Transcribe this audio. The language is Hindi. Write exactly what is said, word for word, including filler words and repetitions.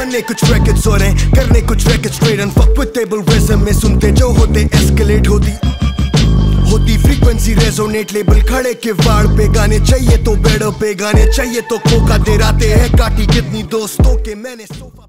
बनने कुछ रैकेट्स और हैं, करने कुछ rackets straight and fuck with table rhythm में सुनते जो होते एस्केलेट होती होती फ्रीक्वेंसी रेजोनेट। लेबल खड़े के वाड़ पे गाने चाहिए तो बेड पे गाने चाहिए तो कोका दे राते हैं काटी कितनी दोस्तों के मैंने सोफा